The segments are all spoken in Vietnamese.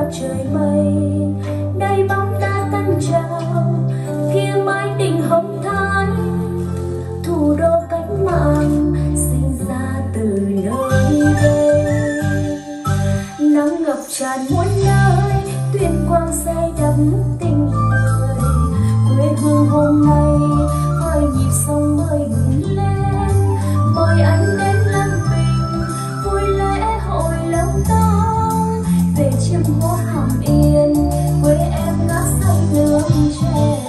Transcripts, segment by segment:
trời mây, đây bóng đá tân trào, kia mái đình hồng thái, thủ đô cách mạng sinh ra từ nơi đây. Nắng ngập tràn muôn nơi, Tuyên Quang say đắm tình người, quê hương hôm nay với nhịp sông mới ngừng lên. Mời anh đến Lâm Bình vui lễ hội Lâm Tông, về chiêm hoa Hàm Yên quê em ngát say nước chè.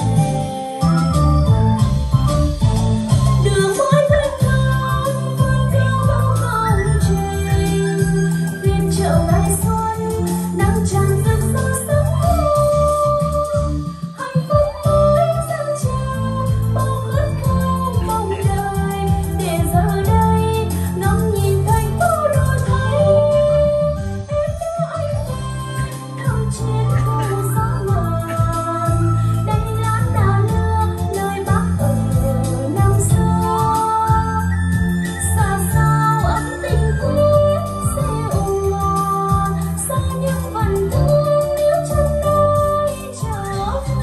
Đường mới thanh thang vươn cao bao hồng trình, phiên chợ ngày xuân nắng tràn rực rỡ sắc hồng. Hạnh phúc mới dâng trào bao khát khao mong đời, để giờ đây ngắm nhìn thành phố đổi thay. Em đưa anh về thăm chiến khu gió ngàn, đây là Đà Nẵng nơi Bác ở năm xưa. Xa sao ấm tình quê sẽ ôm ngọt, xa những vần thương yêu chân nói trở về.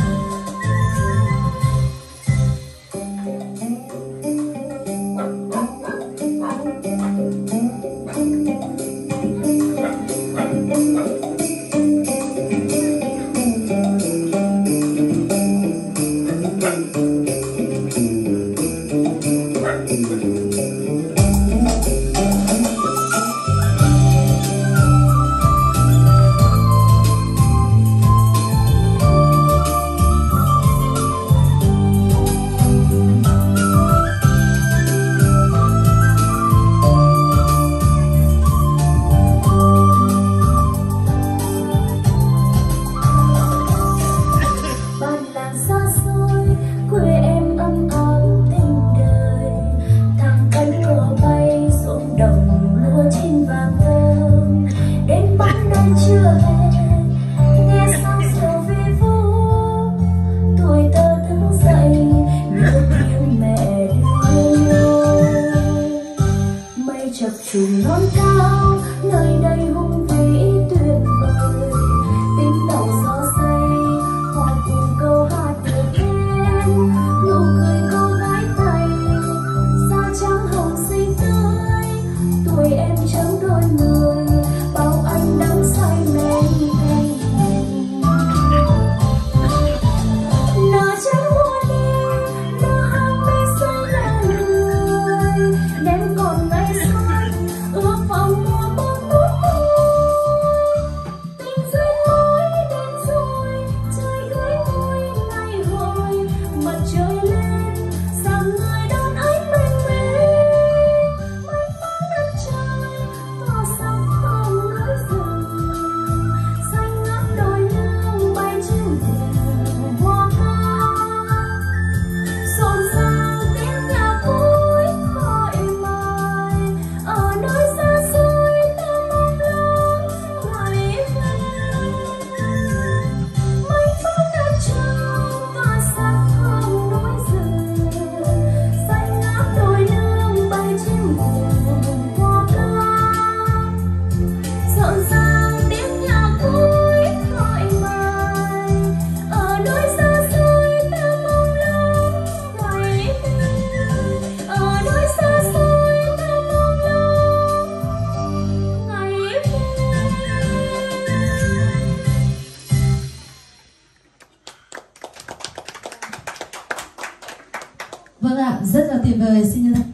Bản làng xa xôi, quê em ấm áp tình đời, thẳng cánh cờ bay ruộng đồng lúa chín vàng thơm. Đến bóng đêm chưa về, nghe sao rượu vi vu, tuổi thơ thức dậy nhớ tiếng mẹ đưa nhớ. Mây chập trùng non cao, nơi đây hùng vĩ tuyệt vời, tiếng đầu gió say hòa cùng câu hát được khen. Nụ cười cô gái Tây da trắng hồng xinh tươi, tuổi em trắng đôi người bao anh đắm say men cay. Nở trắng hoa đêm, nở hàng mây say lòng người, đêm còn ngày xuân ước vọng mùa bóng nước môi. Tình duyên mới đến rồi, trời gửi ngôi ngày hồi, mặt trời lên dòng người đón ánh bình minh. Mênh mông đất trời tỏ sắc hồng núi rừng, xanh ngát đồi nương bay trên thuyền hoa ca. Rộn ràng tiếng nhạc vui gọi mời, ở nơi xa xôi ta mong ngóng ngày về. Mênh mông đất trời tỏa sắc hồng núi rừng, xanh ngát đồi nương bay trên thuyền hoa ca. Rộn ràng tiếng nhạc vui gọi mời, ở nơi xa xôi ta mong ngóng ngày về. Ở nơi xa xôi ta mong ngóng ngày về. Vâng ạ, rất là tuyệt vời. Xin